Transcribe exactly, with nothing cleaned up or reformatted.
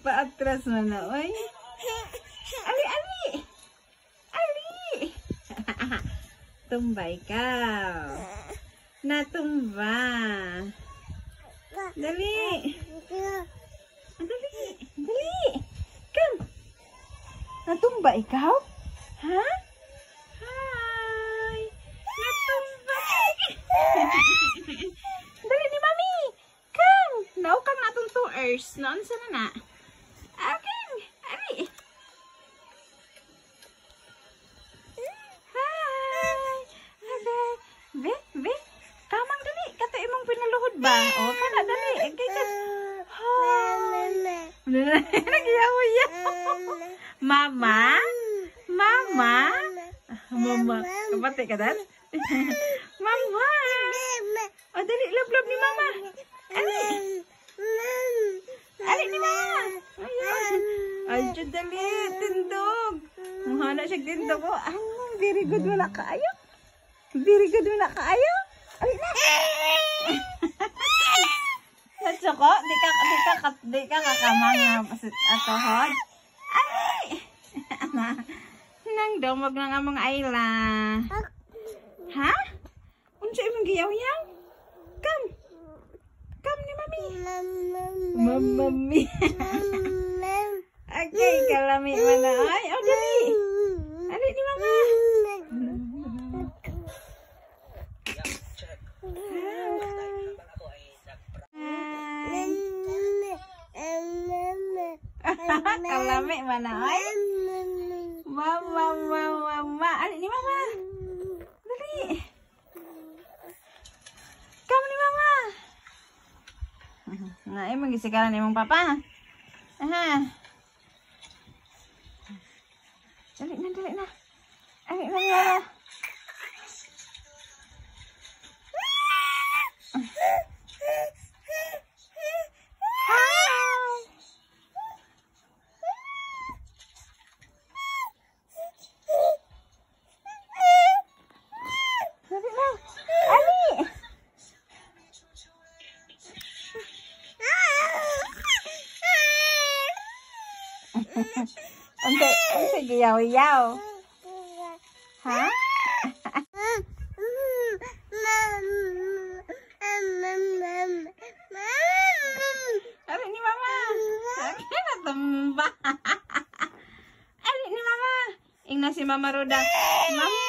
Paatras mo na, oy. Ali, ali! Ali! Tumbay ka. Natumba. Dali. Dali. Dali. Come. Natumba ikaw? Ha? Hi. Natumba. Dali ni Mami. Come. Naw kang natong two hours. Noon sa na na. Okay. Ali. Hi. Be. Be. Be. Kamang dali. Kato imong pinaluhod ba? O, kana dali. Okay, ka. Nagyaw-yaw. Mama? Mama? Mama. Kapati ka dan? Mama. O, dali. Love-love ni Mama. Ali. Ali ni Mama. Ayan. Ay, dyan dali. Tindog. Mahana siya tindog. Oh, ay, very good mo na kaayo. Very good mo na kaayo. Ali na. Natsoko, di ka di ka di ka kakamanga pasit atohod. Ay. Nang domog nang among Aila. Ha? Unsa imong giyaw-yaw? Come. Come ni Mami. Mami. Okay, kalami mana ay. Oh, dali. Ali ni Mama. Kalami mana ay? Mama, mama, mama. Ali ni Mama. Dali. Kamu ni Mama. Nah, ini mengisikan imong Papa. Aha. Dali na, dali na. Ali na, Mama. Untuk untuk giyaw-yaw. Ha? Ali ni Mama. Akin na tumba. Ali ni Mama. Ingna si Mama Roda. Mama.